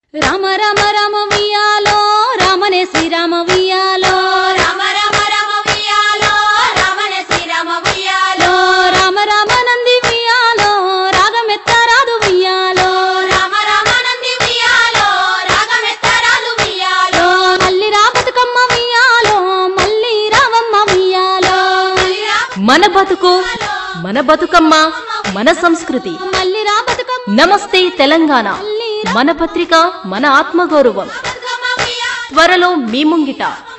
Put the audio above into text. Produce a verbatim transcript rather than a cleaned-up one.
రామ రామ రామ వియాలో రామనే శ్రీరామ వియాలో రామ రామ రామ వియాలో రామనే శ్రీరామ వియాలో రామ రామ నంది వియాలో రాగమెత్తరాదు వియాలో రామ రామ నంది వియాలో రాగమెత్తరాదు వియాలో మల్లి రా బతుకమ్మ వియాలో మల్లి రావమ్మ వియాలో మన బతుకు మన బతుకమ్మ మన సంస్కృతి మల్లి రా బతుకమ్మ నమస్తే తెలంగాణ మన పత్రిక మన ఆత్మగౌరవం త్వరలో మీ ముంగిట।